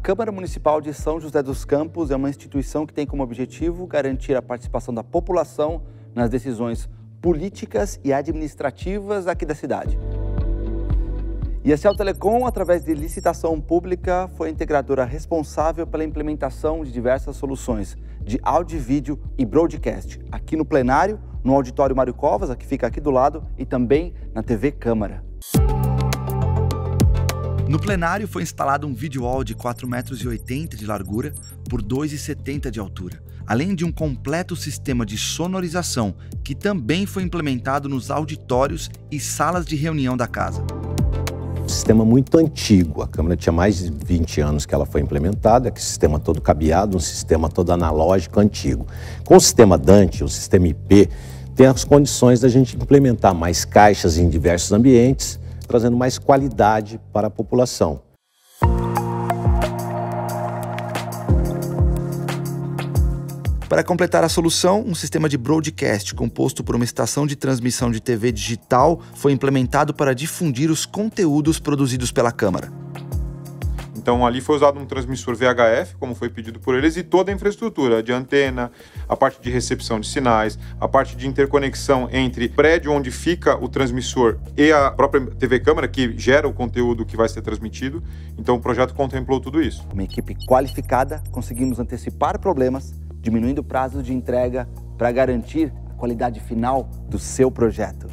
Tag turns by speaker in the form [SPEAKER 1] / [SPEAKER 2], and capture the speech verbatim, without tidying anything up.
[SPEAKER 1] Câmara Municipal de São José dos Campos é uma instituição que tem como objetivo garantir a participação da população nas decisões políticas e administrativas aqui da cidade. E a Cell Telecom, através de licitação pública, foi a integradora responsável pela implementação de diversas soluções de áudio, vídeo e broadcast aqui no plenário, no auditório Mário Covas, que fica aqui do lado, e também na T V Câmara. No plenário foi instalado um vídeo wall de quatro metros e oitenta de largura por dois metros e setenta de altura, além de um completo sistema de sonorização que também foi implementado nos auditórios e salas de reunião da casa.
[SPEAKER 2] Um sistema muito antigo, a Câmara tinha mais de vinte anos que ela foi implementada, que sistema todo cabeado, um sistema todo analógico antigo. Com o sistema Dante, o sistema I P, tem as condições da gente implementar mais caixas em diversos ambientes, trazendo mais qualidade para a população.
[SPEAKER 1] Para completar a solução, um sistema de broadcast composto por uma estação de transmissão de T V digital foi implementado para difundir os conteúdos produzidos pela Câmara.
[SPEAKER 3] Então ali foi usado um transmissor V H F, como foi pedido por eles, e toda a infraestrutura de antena, a parte de recepção de sinais, a parte de interconexão entre o prédio onde fica o transmissor e a própria T V Câmara, que gera o conteúdo que vai ser transmitido. Então o projeto contemplou tudo isso.
[SPEAKER 1] Com uma equipe qualificada, conseguimos antecipar problemas, diminuindo o prazo de entrega para garantir a qualidade final do seu projeto.